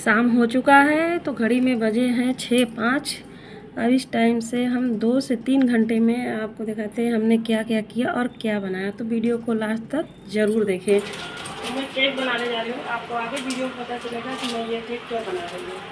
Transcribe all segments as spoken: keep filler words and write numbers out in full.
शाम हो चुका है तो घड़ी में बजे हैं छः पाँच। अब इस टाइम से हम दो से तीन घंटे में आपको दिखाते हैं हमने क्या क्या किया और क्या बनाया। तो वीडियो को लास्ट तक ज़रूर देखें। तो मैं केक बनाने जा रही हूँ, आपको आगे वीडियो में पता चलेगा कि मैं ये केक क्या बना रही हूँ।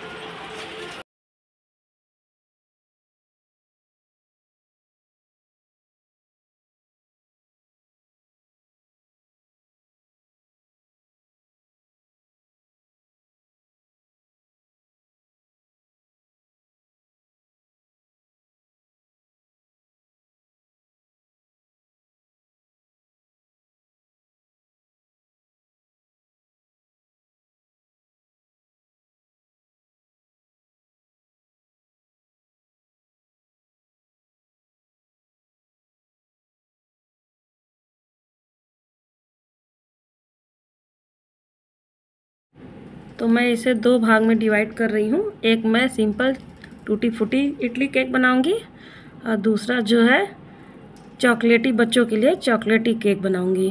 तो मैं इसे दो भाग में डिवाइड कर रही हूँ। एक मैं सिंपल टूटी फूटी इडली केक बनाऊंगी और दूसरा जो है चॉकलेटी, बच्चों के लिए चॉकलेटी केक बनाऊंगी।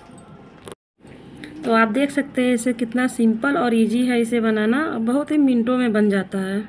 तो आप देख सकते हैं इसे कितना सिंपल और इजी है इसे बनाना, बहुत ही मिनटों में बन जाता है।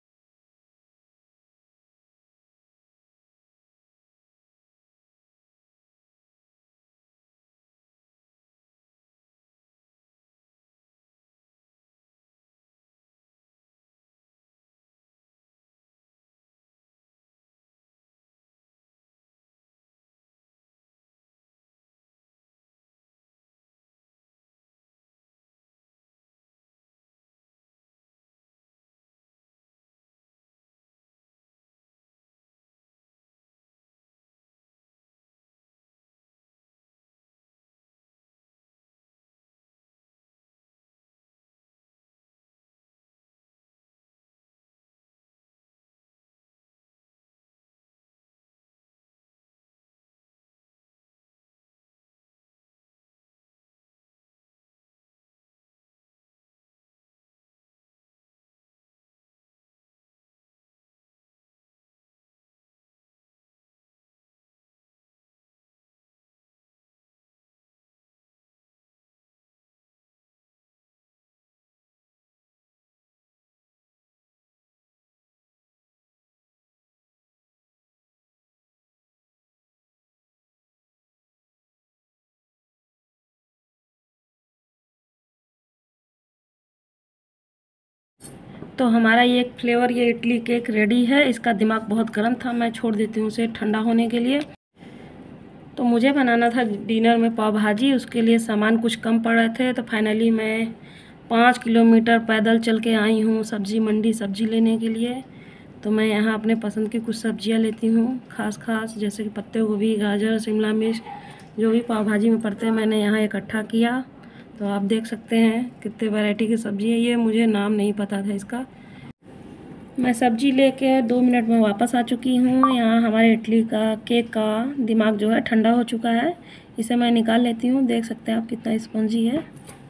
तो हमारा ये एक फ्लेवर ये इडली केक रेडी है। इसका दिमाग बहुत गर्म था, मैं छोड़ देती हूँ उसे ठंडा होने के लिए। तो मुझे बनाना था डिनर में पाव भाजी, उसके लिए सामान कुछ कम पड़ रहे थे। तो फाइनली मैं पाँच किलोमीटर पैदल चल के आई हूँ सब्ज़ी मंडी सब्ज़ी लेने के लिए। तो मैं यहाँ अपने पसंद की कुछ सब्जियाँ लेती हूँ, खास खास जैसे कि पत्ते गोभी, गाजर, शिमला मिर्च, जो भी पाव भाजी में पड़ते हैं मैंने यहाँ इकट्ठा किया। तो आप देख सकते हैं कितने वैरायटी की सब्ज़ी है, ये मुझे नाम नहीं पता था इसका। मैं सब्ज़ी लेके दो मिनट में वापस आ चुकी हूँ। यहाँ हमारे इडली का केक का दिमाग जो है ठंडा हो चुका है, इसे मैं निकाल लेती हूँ। देख सकते हैं आप कितना स्पंजी है।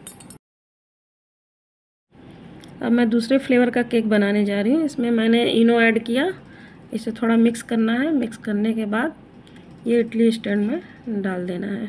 अब मैं दूसरे फ्लेवर का केक बनाने जा रही हूँ। इसमें मैंने इनो ऐड किया, इसे थोड़ा मिक्स करना है। मिक्स करने के बाद ये इडली स्टैंड में डाल देना है।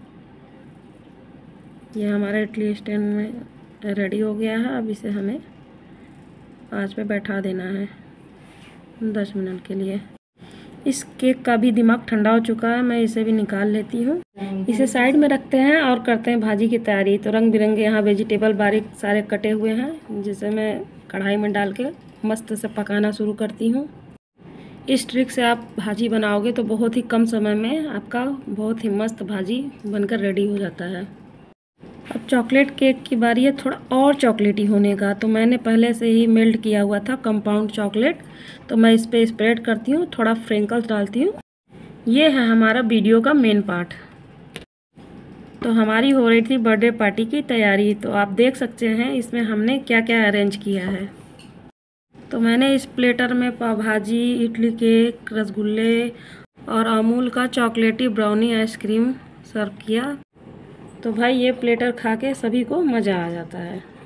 ये हमारा इडली स्टैंड में रेडी हो गया है। अब इसे हमें आंच पे बैठा देना है दस मिनट के लिए। इस केक का भी दिमाग ठंडा हो चुका है, मैं इसे भी निकाल लेती हूँ। इसे साइड में रखते हैं और करते हैं भाजी की तैयारी। तो रंग बिरंगे यहाँ वेजिटेबल बारीक सारे कटे हुए हैं, जिसे मैं कढ़ाई में डाल के मस्त से पकाना शुरू करती हूँ। इस ट्रिक से आप भाजी बनाओगे तो बहुत ही कम समय में आपका बहुत ही मस्त भाजी बनकर रेडी हो जाता है। अब चॉकलेट केक की बारी है थोड़ा और चॉकलेटी होने का। तो मैंने पहले से ही मेल्ट किया हुआ था कंपाउंड चॉकलेट, तो मैं इस पर स्प्रेड करती हूँ, थोड़ा फ्रिंकल्स डालती हूँ। ये है हमारा वीडियो का मेन पार्ट। तो हमारी हो रही थी बर्थडे पार्टी की तैयारी। तो आप देख सकते हैं इसमें हमने क्या क्या अरेंज किया है। तो मैंने इस प्लेटर में पाव भाजी, इडली केक, रसगुल्ले और अमूल का चॉकलेटी ब्राउनी आइसक्रीम सर्व किया। तो भाई ये प्लेटर खा के सभी को मज़ा आ जाता है।